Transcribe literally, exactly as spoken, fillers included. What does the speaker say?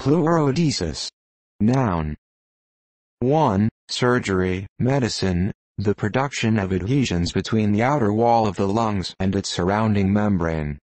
Pleurodesis. Noun. one. Surgery, medicine, the production of adhesions between the outer wall of the lungs and its surrounding membrane.